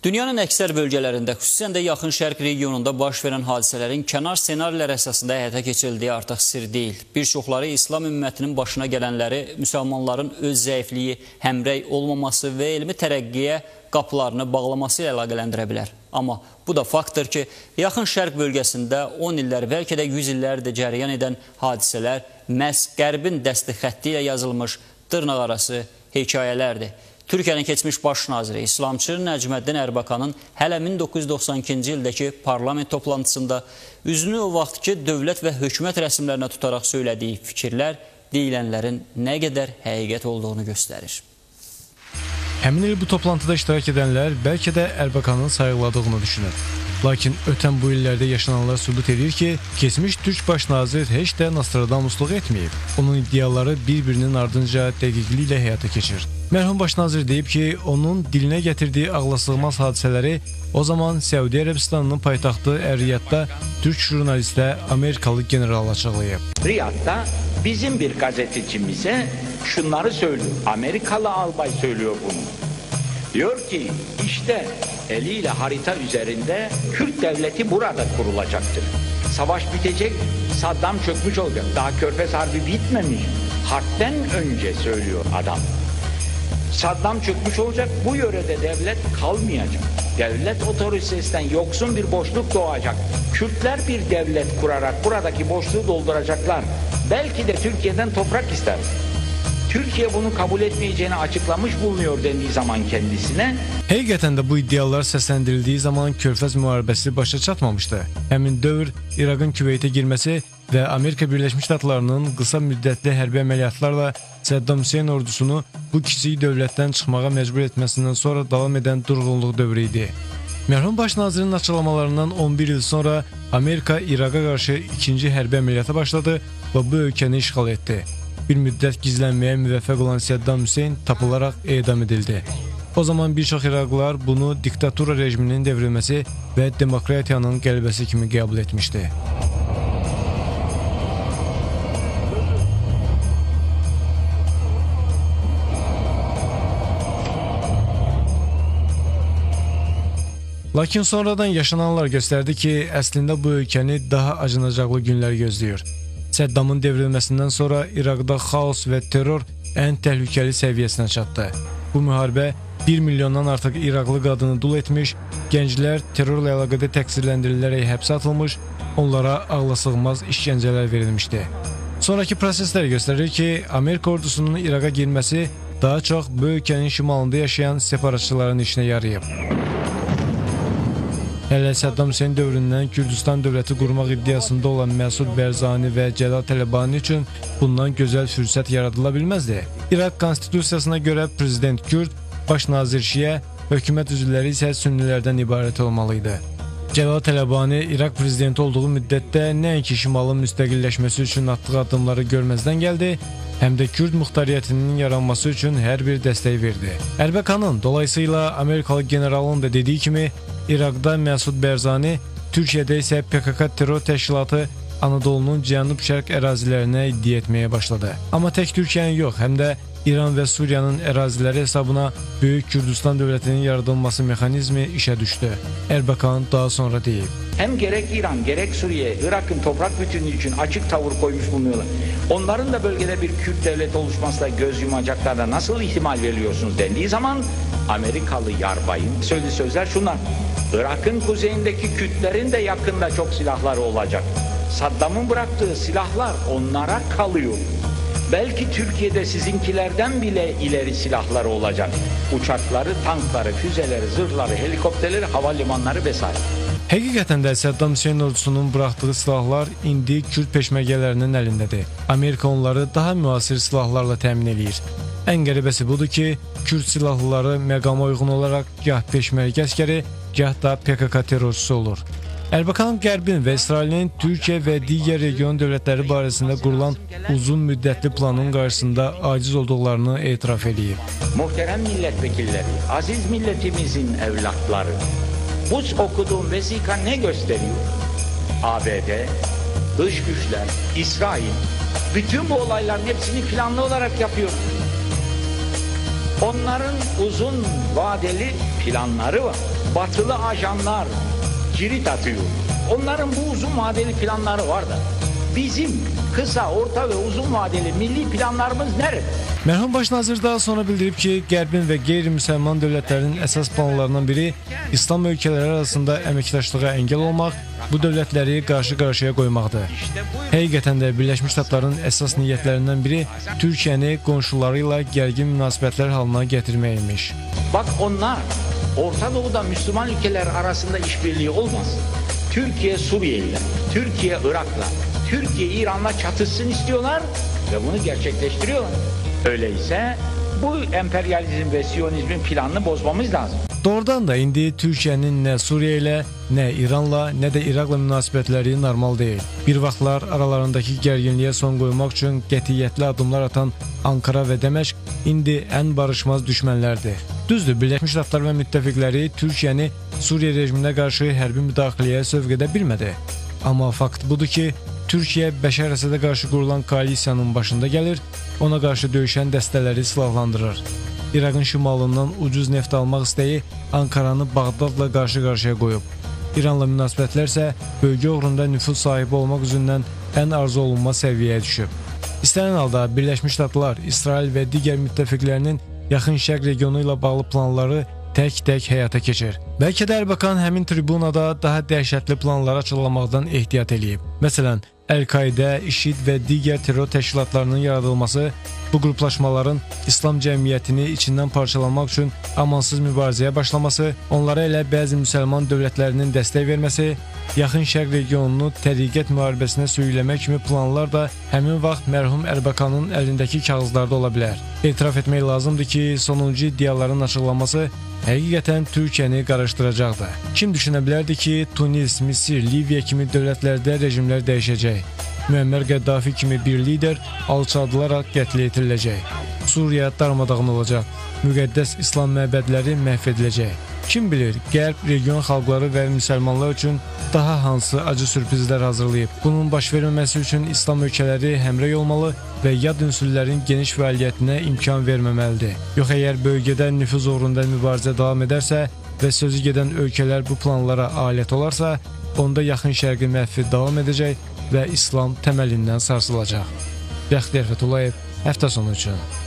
Dünyanın əksər bölgələrində, xüsusən də Yaxın Şərq regionunda baş verən hadisələrin kənar ssenarilər əsasında həyata keçirildiyi artıq sir deyil. Bir çoxları İslam ümmətinin başına gələnləri müsəlmanların öz zəifliyi, həmrəy olmaması və elmi tərəqqiyə qapılarını bağlaması ilə əlaqələndirə bilər. Amma bu da faktdır ki, Yaxın Şərq bölgəsində 10 illər, bəlkə də 100 illərdir cərəyan edən hadisələr məhz Qərbin dəsti xətti ilə yazılmış dırnaqarası hekayələrdir. Türkiyənin keçmiş baş naziri İslamçı Nəcməddin Ərbakanın hələ 1992-ci ildəki parlament toplantısında üzünü o vaxtki dövlət və hökumət rəsmlərinə tutaraq söylədiyi fikirlər deyilənlərin nə qədər həqiqət olduğunu göstərir. Həmin il bu toplantıda iştirak edənlər bəlkə də Ərbakanın sayıqladığını düşünür. Lakin ötən bu illərdə yaşananlar sübut edir ki, keçmiş Türk baş nazir heç də Nostradamusluq etməyib. Onun iddiaları bir-birinin ardınca dəqiqliklə həyata keçir. Mərhum baş nazir deyib ki, onun dilinə gətirdiyi ağlasığmaz hadisələri o zaman Səudiyyə Ərəbistanının paytaxtı Ər-Riyadda Türk jurnalistə Amerikalı general açıqlayıb. Riyad'da bizim bir gazetecimize şunları söylüyor. Amerikalı albay söylüyor bunu. Diyor ki işte eliyle harita üzerinde Kürt devleti burada kurulacaktır. Savaş bitecek, Saddam çökmüş olacak. Daha Körfez Harbi bitmemiş. Harpten önce söylüyor adam. Saddam çökmüş olacak, bu yörede devlet kalmayacak. Devlet otoritesinden yoksun bir boşluk doğacak. Kürtler bir devlet kurarak buradaki boşluğu dolduracaklar. Belki de Türkiye'den toprak ister. Türkiye bunu kabul etmeyeceğini açıklamış bulunuyor dendiği zaman kendisine. Həqiqətən də bu iddialar səsləndirildiyi zaman Körfəz müharibəsi başa çatmamışdı. Həmin dövr İraqın Küveytə girməsi və Amerika Birləşmiş Ştatlarının qısa müddətli hərbi əməliyyatlarla Saddam Hüseyn ordusunu bu kiçik dövlətdən çıxmağa məcbur etməsindən sonra davam edən durğunluq dövrü idi. Mərhum baş nazirin açıqlamalarından 11 il sonra Amerika İraqa qarşı ikinci hərbi əməliyyata başladı və bu ölkəni işğal etdi. Bir müddət gizlənməyə müvəffəq olan Saddam Hüseyn tapılaraq edam edildi. O zaman bir çox İraqlılar bunu diktatura rejiminin devrilməsi və demokratiyanın qələbəsi kimi qəbul etmişdi. Lakin sonradan yaşananlar göstərdi ki, əslində bu ölkəni daha acınacaqlı günlər gözləyir. Saddamın devrilməsindən sonra İraqda xaos və terror ən təhlükəli səviyyəsinə çatdı. Bu müharibə 1 milyondan artıq İraqlı qadını dul etmiş, gənclər terrorla əlaqədə təqsirləndirilərək həbsə atılmış, onlara ağlasığmaz işgəncələr verilmişdi. Sonraki proseslər göstərir ki, Amerika ordusunun İraqa girməsi daha çox bu ölkənin şimalında yaşayan separatçıların işinə yarayıb. Hələ Saddam Hüseyn dövründən Kürdistan dövləti qurmaq iddiasında olan Məsud Bərzani və Cəlal Tələbani üçün bundan gözəl fürsət yaradıla bilməzdi. İraq konstitusiyasına görə prezident Kürd, baş nazir Şiə, hökumət üzvləri isə sünnilərdən ibarət olmalıydı. Cəlal Tələbani İraq prezidenti olduğu müddətdə nəinki şimalın müstəqilləşməsi üçün atdığı addımları görməzdən gəldi, həm də Kürd muxtariyyətinin yaranması üçün hər bir dəstək verdi. Ərbakanın, dolayısıyla Amerikalı generalın da dediyi kimi, İraqda Məsud Bərzani, Türkiyədə isə PKK terror təşkilatı Anadolunun cənub-şərq ərazilərinə iddia etməyə başladı. Amma tək Türkiyənin yox, həm də İran və Suriyanın əraziləri hesabına Böyük Kürdistan dövlətinin yaradılması mexanizmi işə düşdü. Ərbakan daha sonra deyib. Hem gerek İran, gerek Suriye, Irak'ın toprak bütünlüğü için açık tavır koymuş bulunuyorlar. Onların da bölgede bir Kürt devleti oluşmasına göz yumacaklarına nasıl ihtimal veriyorsunuz dendiği zaman Amerikalı yarbayın söylediği sözler şunlar. Irak'ın kuzeyindeki Kürtlerin de yakında çok silahları olacak. Saddam'ın bıraktığı silahlar onlara kalıyor. Belki Türkiye'de sizinkilerden bile ileri silahları olacak. Uçakları, tankları, füzeleri, zırhları, helikopterleri, havalimanları vesaire. Həqiqətən də Saddam Hüseyn ordusunun buraxdığı silahlar indi Kürd peşməgələrinin əlindədir. Amerika onları daha müasir silahlarla təmin edir. Ən qəribəsi budur ki, Kürd silahlıları məqama uyğun olaraq gah peşmərgə əskəri, gah da PKK terrorçusu olur. Ərbakan Qərbin və İsrailin Türkiyə və digər region dövlətləri barəsində qurulan uzun müddətli planın qarşısında aciz olduqlarını etiraf edib. Muhterem milletvekilleri, aziz milletimizin evlatları, bu okuduğum vesika ne gösteriyor? ABD, dış güçler, İsrail, bütün bu olayların hepsini planlı olarak yapıyor. Onların uzun vadeli planları var. batılı ajanlar cirit atıyor. Onların bu uzun vadeli planları var da bizim kısa, orta ve uzun vadeli milli planlarımız nerede? Mərhum baş nazir daha sonra bildirib ki, Qərbin və qeyri-müsəlman dövlətlərinin əsas planlarından biri İslam ölkələri arasında əməkdaşlığa əngəl olmaq, bu dövlətləri qarşı-qarşıya qoymaqdır. Həqiqətən də Birləşmiş Ştatların əsas niyyətlərindən biri Türkiyəni qonşuları ilə gərgin münasibətlər halına gətirmək imiş. Bak onlar Orta Doğu'da Müslüman ülkeler arasında işbirliği olmaz. Türkiye Suriye'yle, Türkiye Irak'la, Türkiye İran'la çatışsın istiyorlar ve bunu gerçekleştiriyorlar. Öyleyse bu emperyalizm ve siyonizmin planını bozmamız lazım. Doğrudan da indi Türkiyənin nə Suriyə ilə, nə İranla, nə də İraqla münasibətləri normal deyil. Bir vaxtlar aralarındakı gərginliyə son qoymaq üçün qətiyyətli addımlar atan Ankara və Dəməşq indi ən barışmaz düşmənlərdir. Düzdür, Birləşmiş Ştatlar və müttəfiqləri Türkiyəni Suriyə rejiminə qarşı hərbi müdaxiləyə sövq edə bilmədi. Amma fakt budur ki, Türkiyə Bəşər Əsədə qarşı qurulan koalisiyanın başında gəlir, ona qarşı döyüşən dəstələri silahlandırır. İraqın şimalından ucuz neft almaq istəyi Ankaranı Bağdadla qarşı-qarşıya qoyub. İranla münasibətlər isə bölgə uğrunda nüfuz sahibi olmaq üzündən ən arzu olunmaz səviyyəyə düşüb. İstənilən halda Birləşmiş Ştatlar, İsrail və digər müttəfiqlərinin Yaxın Şərq regionu ilə bağlı planları tək-tək həyata keçir. Bəlkə də Ərbakan həmin tribunada daha dəhşətli planları açıqlamaqdan ehtiyat eləyib. Məsələn, Əl-Qaidə, IŞİD və digər terror təşkilatlarının yaradılması, bu qruplaşmaların İslam cəmiyyətini içindən parçalamaq üçün amansız mübarizəyə başlaması, onlara elə bəzi müsəlman dövlətlərinin dəstək verməsi, Yaxın Şərq regionunu təriqət müharibəsinə sürükləmək kimi planlar da həmin vaxt mərhum Ərbakanın əlindəki kağızlarda ola bilər. Etiraf etmək lazımdır ki, sonuncu iddiaların açıqlanması həqiqətən Türkiyəni qarışdıracaqdır. Kim düşünə bilərdi ki, Tunis, Misir, Liviya kimi dövlətlərdə rejimlər dəyişəcək. Müəmmər Qəddafi kimi bir lider alçaldılaraq qətl yetiriləcək. Suriya darmadağın olacaq. Müqəddəs İslam məbədləri məhv ediləcək. Kim bilir, Qərb region xalqları və müsəlmanlar üçün daha hansı acı sürprizlər hazırlayıb. Bunun baş verməməsi üçün İslam ölkələri həmrəy olmalı və yad ünsürlərin geniş fəaliyyətinə imkan verməməlidir. Yox, əgər bölgədə nüfuz uğrunda mübarizə davam edərsə və sözü gedən ölkələr bu planlara alət olarsa, onda Yaxın Şərqin məhvi davam edəcək və İslam təməlindən sarsılacaq. Bəxtiyar Fətullayev, həftə sonu üçün.